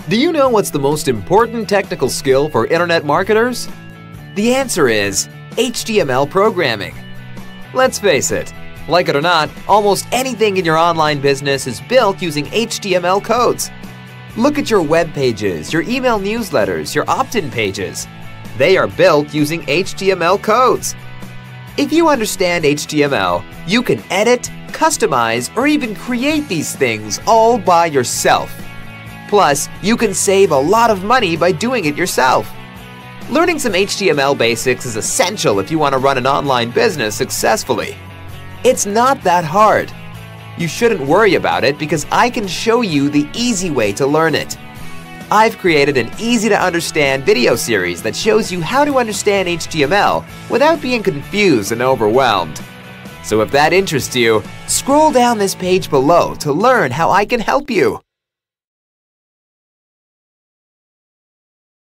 Do you know what's the most important technical skill for internet marketers? The answer is HTML programming. Let's face it, like it or not, almost anything in your online business is built using HTML codes. Look at your web pages, your email newsletters, your opt-in pages. They are built using HTML codes. If you understand HTML, you can edit, customize, or even create these things all by yourself. Plus, you can save a lot of money by doing it yourself. Learning some HTML basics is essential if you want to run an online business successfully. It's not that hard. You shouldn't worry about it because I can show you the easy way to learn it. I've created an easy-to-understand video series that shows you how to understand HTML without being confused and overwhelmed. So if that interests you, scroll down this page below to learn how I can help you.